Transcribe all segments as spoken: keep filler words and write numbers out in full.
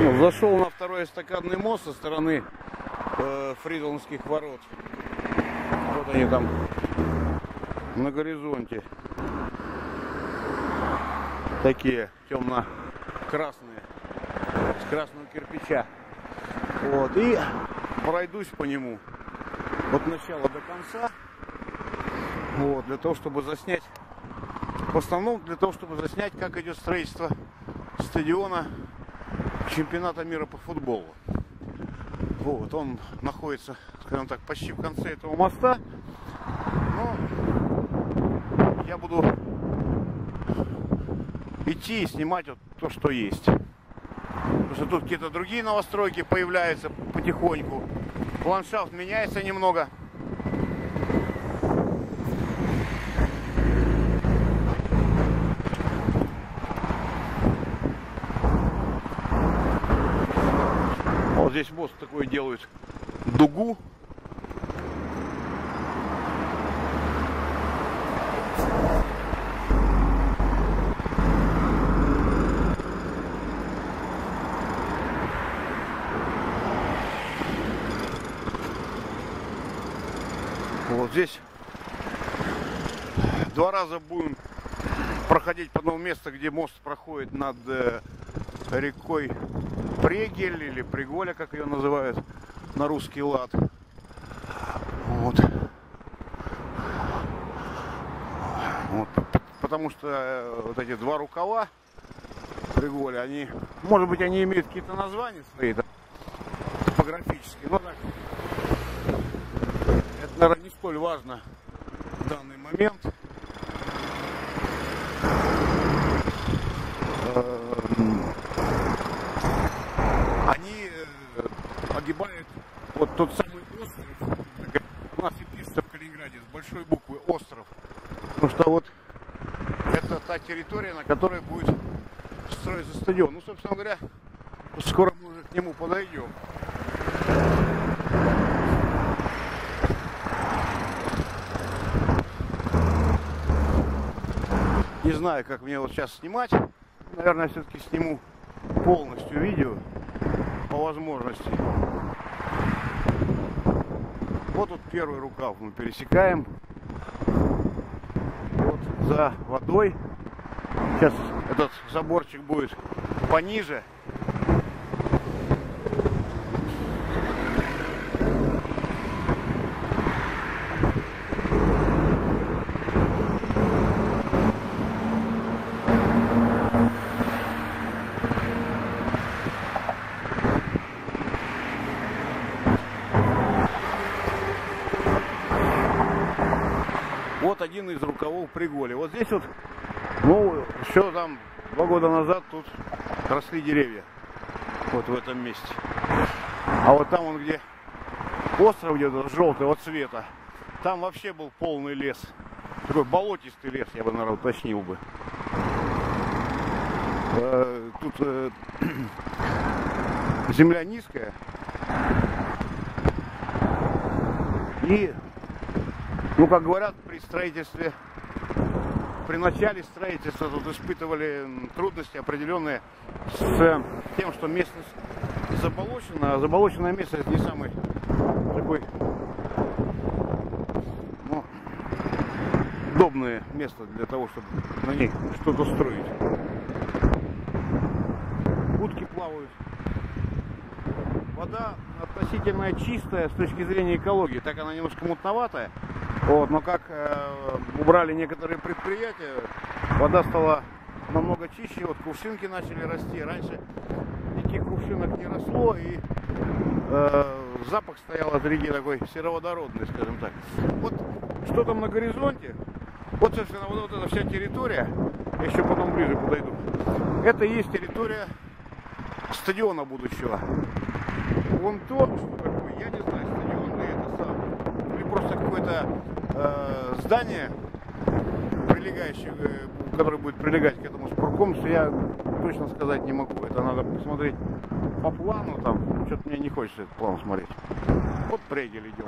Ну, зашел на второй эстакадный мост со стороны э, Фридолнских ворот. Вот они там на горизонте. Такие темно-красные, с красного кирпича. Вот, и пройдусь по нему от начала до конца. Вот, для того, чтобы заснять, в основном для того, чтобы заснять, как идет строительство стадиона чемпионата мира по футболу. Вот, он находится, скажем так, почти в конце этого моста. Но я буду идти и снимать вот то, что есть. Потому что тут какие-то другие новостройки появляются потихоньку. Ландшафт меняется немного. Вот здесь мост такой делают, дугу. Вот здесь два раза будем проходить по одному месту, где мост проходит над э, рекой Прегель или Приголя, как ее называют на русский лад. Вот. Вот. Потому что э, вот эти два рукава Приголя, они, может быть, они имеют какие-то названия свои, да, топографические, но так, это, наверное, не столь важно в данный момент. Они огибают вот тот самый остров. У нас и пишется в Калининграде с большой буквы остров. Потому что вот это та территория, на которой будет строиться стадион. Ну, собственно говоря, скоро мы уже к нему подойдем. Не знаю, как мне вот сейчас снимать. Наверное, все-таки сниму полностью видео по возможности. Вот тут первый рукав мы пересекаем. Вот за водой. Сейчас этот заборчик будет пониже. Вот один из рукавов Приголя. Вот здесь вот, ну, еще там два года назад тут росли деревья. Вот в этом месте. А вот там, он где остров где-то желтого цвета, там вообще был полный лес. Такой болотистый лес, я бы, наверное, уточнил бы. Тут земля низкая. И, ну, как говорят, при строительстве, при начале строительства тут испытывали трудности определенные с тем, что местность заболочена. А заболоченное место — это не самый такой, ну, удобное место для того, чтобы на ней что-то строить. Утки плавают. Вода относительно чистая с точки зрения экологии. Так она немножко мутноватая. Вот, но как э, убрали некоторые предприятия, вода стала намного чище. Вот кувшинки начали расти. Раньше никаких кувшинок не росло, и э, запах стоял от реки такой сероводородный, скажем так. Вот что там на горизонте, вот, собственно, вот, вот эта вся территория, я еще потом ближе подойду, это и есть территория стадиона будущего. Вон то, что такое, я не знаю, стадион ли это сам, или просто какое-то э, здание, прилегающее, э, которое будет прилегать к этому спорткомплексу, я точно сказать не могу. Это надо посмотреть по плану, там, что-то мне не хочется этот план смотреть. Вот Прегель идем.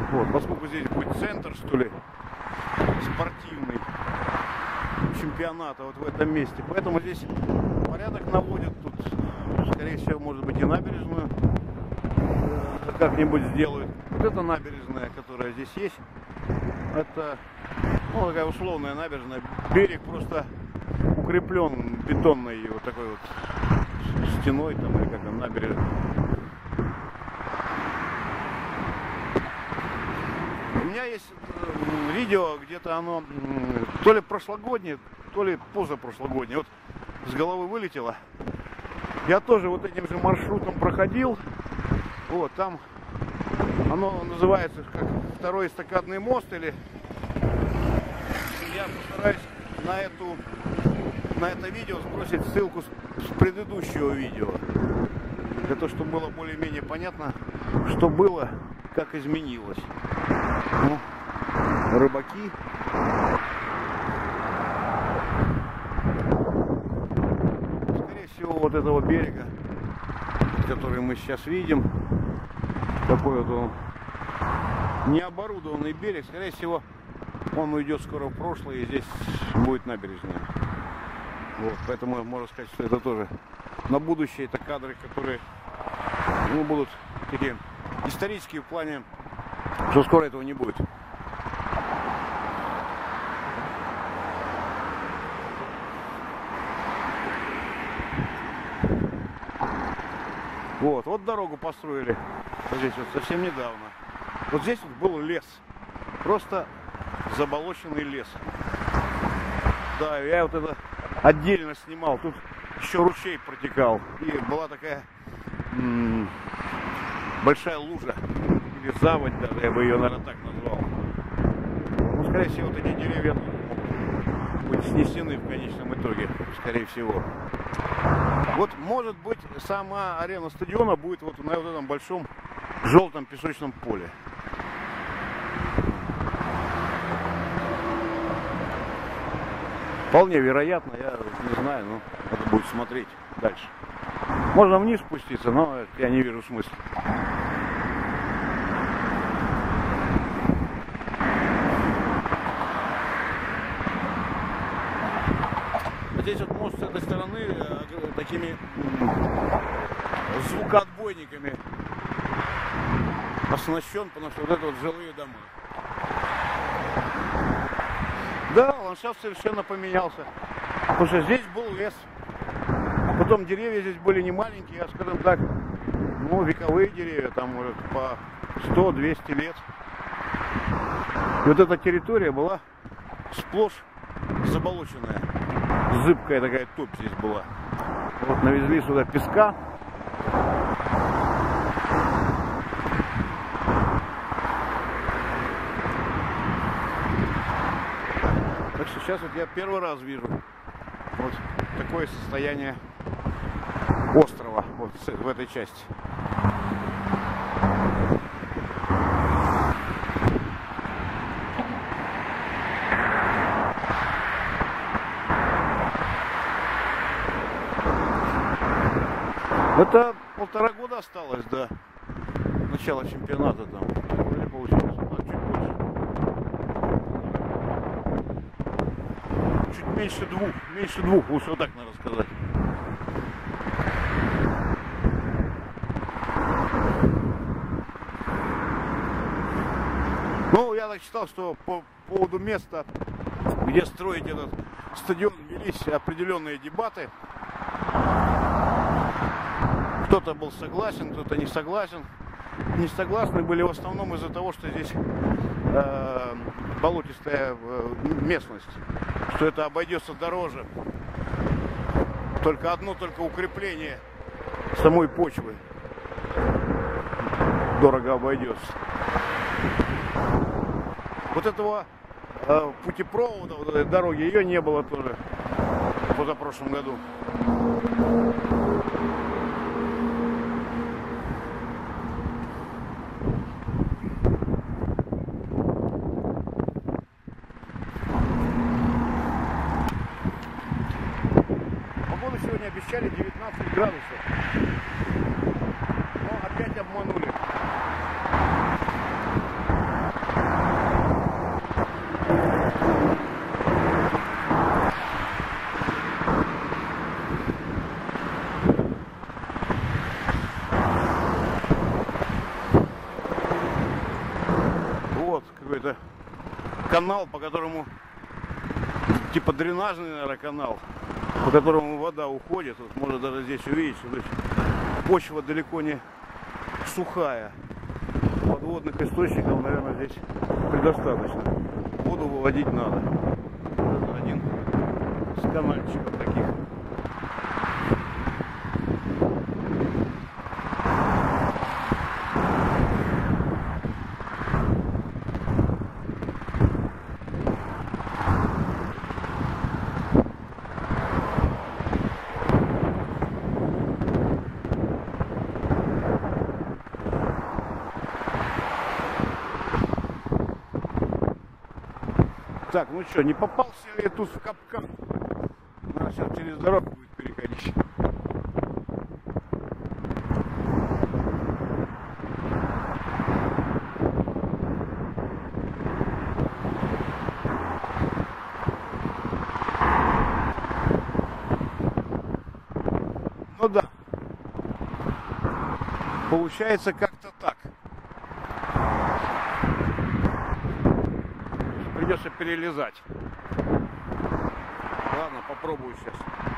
Вот, поскольку здесь будет центр, что ли, спортивный чемпионата вот в этом месте. Поэтому здесь порядок наводят. Тут, скорее всего, может быть и набережную как-нибудь сделают. Вот эта набережная, которая здесь есть, это, ну, такая условная набережная. Берег просто укреплен бетонной вот такой вот стеной, там, или как там, набережной. У меня есть видео, где-то оно то ли прошлогоднее, то ли позапрошлогоднее. Вот с головы вылетело. Я тоже вот этим же маршрутом проходил. Вот там оно называется как второй эстакадный мост, или я постараюсь на эту на это видео сбросить ссылку с, с предыдущего видео, для того, чтобы было более-менее понятно, что было, как изменилось. Ну, рыбаки. Скорее всего, вот этого берега, который мы сейчас видим, такой вот он необорудованный берег, скорее всего, он уйдет скоро в прошлое, и здесь будет набережная. Вот, поэтому можно сказать, что это тоже на будущее, это кадры, которые, ну, будут такие исторические в плане, что скоро этого не будет. Вот, вот дорогу построили вот здесь вот совсем недавно. Вот здесь вот был лес, просто заболоченный лес. Да, я вот это отдельно снимал. Тут еще ручей протекал, и была такая м-м, большая лужа или заводь, даже я бы ее, наверное, так назвал. Ну, скорее всего, вот эти деревья будут снесены в конечном итоге, скорее всего. Вот, может быть, сама арена стадиона будет вот на вот этом большом желтом песочном поле. Вполне вероятно, я не знаю, но надо будет смотреть дальше. Можно вниз спуститься, но я не вижу смысла. Здесь вот мост с этой стороны такими звукоотбойниками оснащен, потому что вот это вот жилые дома. Да, ландшафт совершенно поменялся. Потому что здесь был лес. Потом деревья здесь были не маленькие, а, скажем так, ну, вековые деревья, там может по сто-двести лет. И вот эта территория была сплошь заболоченная. Зыбкая такая топь здесь была. Вот навезли сюда песка. Так что сейчас вот я первый раз вижу вот такое состояние острова вот в этой части. Это полтора года осталось до начала чемпионата там. Или получилось, а, чуть больше. Чуть меньше двух, меньше двух, лучше вот так надо сказать. Ну, я так читал, что по поводу места, где строить этот стадион, велись определенные дебаты. Кто-то был согласен, кто-то не согласен. Не согласны были в основном из-за того, что здесь э, болотистая местность, что это обойдется дороже. Только одно, только укрепление самой почвы дорого обойдется. Вот этого э, путепровода, вот этой дороги, ее не было тоже в позапрошлом году. Сегодня обещали девятнадцать градусов, но опять обманули. какой-то канал, по которому, типа дренажный, наверное, канал, по которому вода уходит. Вот можно даже здесь увидеть, что здесь почва далеко не сухая. Подводных источников, наверное, здесь предостаточно. Воду выводить надо. Это один из канальчиков таких. Так, ну что, не попался ли я тут в капкан? Надо сейчас через дорогу будет переходить. Ну да. Получается как-то так. Придется перелезать. Ладно, попробую сейчас.